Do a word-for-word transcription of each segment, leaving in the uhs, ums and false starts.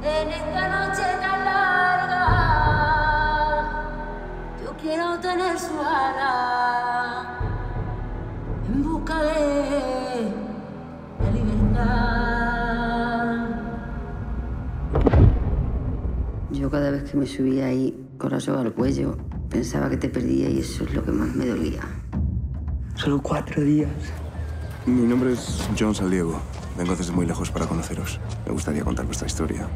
En esta noche tan larga, yo quiero tener su ala en busca de la libertad. Yo cada vez que me subía ahí con la soga al cuello, pensaba que te perdía y eso es lo que más me dolía. Solo cuatro días. Mi nombre es Jon Saldiego. Vengo desde muy lejos para conoceros. Me gustaría contar vuestra historia.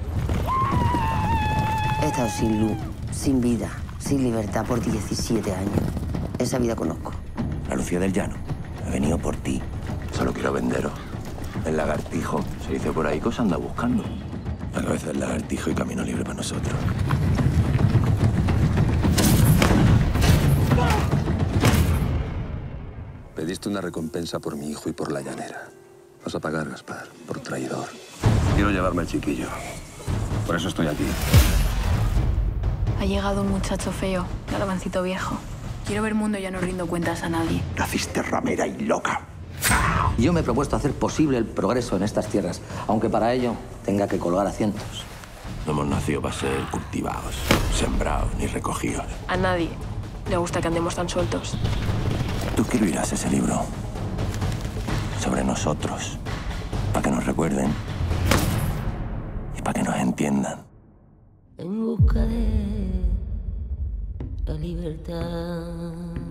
He estado sin luz, sin vida, sin libertad por diecisiete años. Esa vida conozco. La Lucía del Llano. He venido por ti. Solo quiero venderos. El lagartijo. Se dice por ahí que os anda buscando. La cabeza del lagartijo y camino libre para nosotros. Pediste una recompensa por mi hijo y por la llanera. Vas a pagar, Gaspar, por traidor. Quiero llevarme al chiquillo. Por eso estoy aquí. Ha llegado un muchacho feo, garbancito viejo. Quiero ver mundo y ya no rindo cuentas a nadie. Naciste ramera y loca. Yo me he propuesto hacer posible el progreso en estas tierras, aunque para ello tenga que colgar a cientos. No hemos nacido para ser cultivados, sembrados ni recogidos. A nadie le gusta que andemos tan sueltos. Tú escribirás ese libro sobre nosotros, para que nos recuerden y para que nos entiendan. En busca de la libertad.